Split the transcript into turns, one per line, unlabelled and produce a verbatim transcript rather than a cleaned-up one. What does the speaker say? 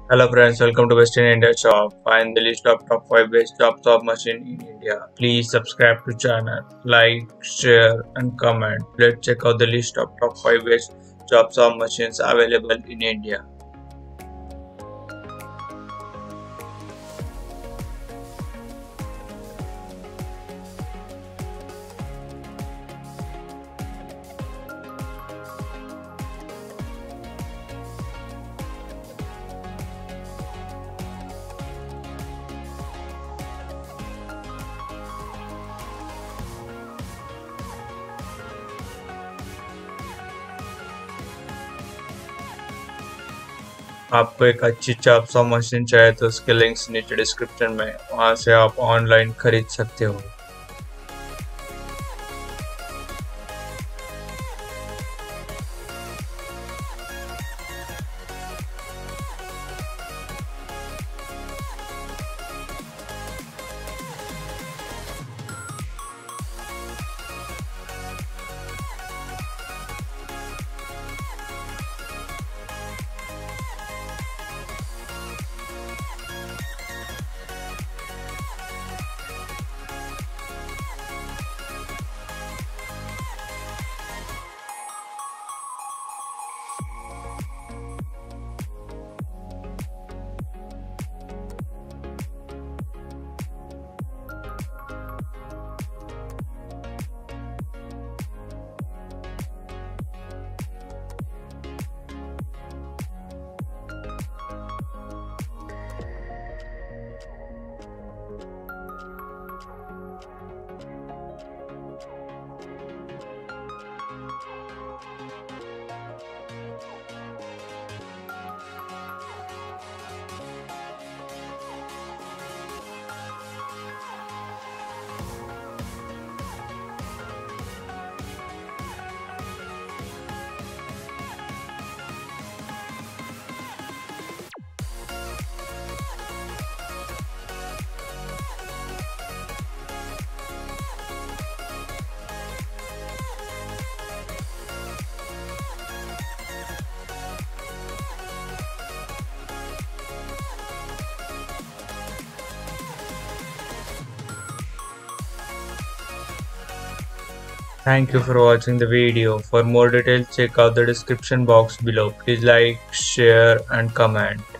Hello friends, welcome to Western India Shop. Find the list of top five best Chopsaw machine in India. Please subscribe to channel, like, share and comment. Let's check out the list of top five best Chopsaw machines available in India. आपको एक अच्छी चॉपसॉ machine चाहिए तो उसके links नीचे description में, वहां से आप ऑनलाइन खरीद सकते हो। Thank you for watching the video. For more details, check out the description box below. Please like, share and comment.